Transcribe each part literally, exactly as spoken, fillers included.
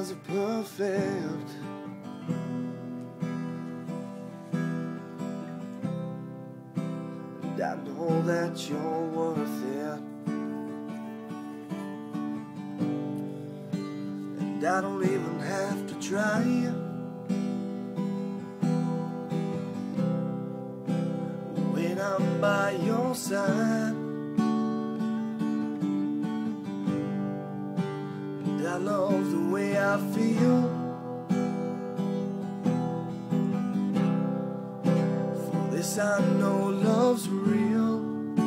wasn't perfect, and I know that you're worth it, and I don't even have to try. When I'm by your side, and I love the way I feel. For this I know love's real.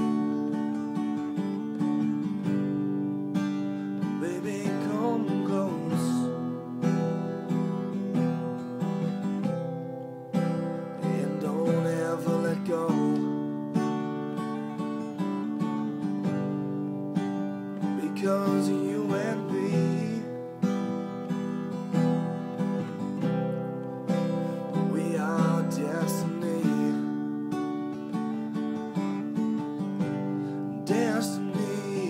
Baby, come close, and don't ever let go. Because you and me, we are destiny. Destiny,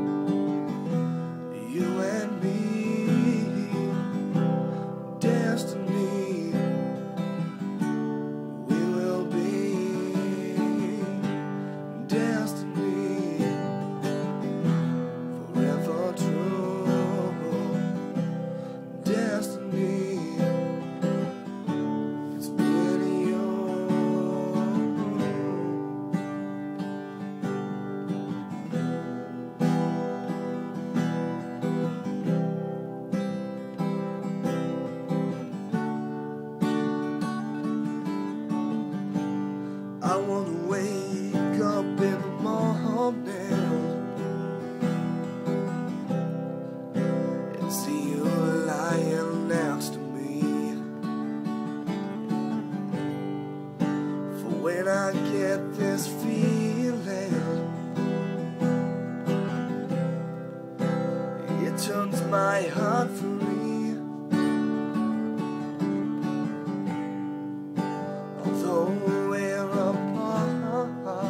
you and me. Destiny, we will be. Destiny, forever true. Destiny, it's me and you. I wanna wake up in the morning and see you lying next to me. For when I get this feeling, it turns my heart free. Although we're apart,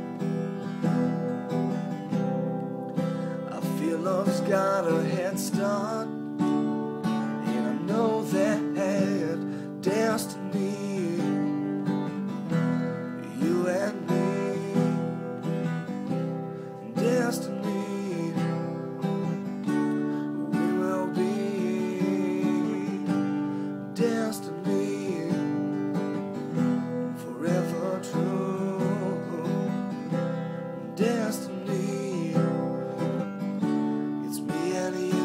I feel love's got a head start, and I know that destiny, you and me. Destiny, we will be. Destiny, forever true. Destiny, it's me and you.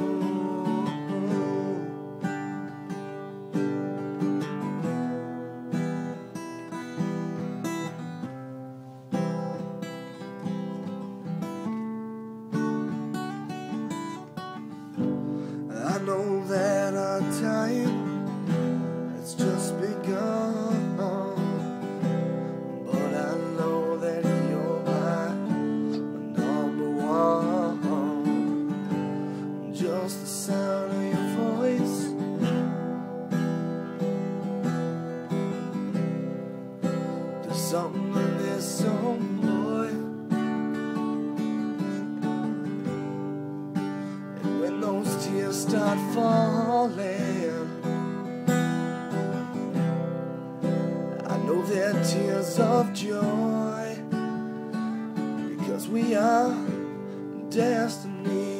I know that our time has just begun, but I know that you're my number one. Just the sound of your voice, there's something in this song, boy. And when those tears start falling, I know they're tears of joy, because we are destiny.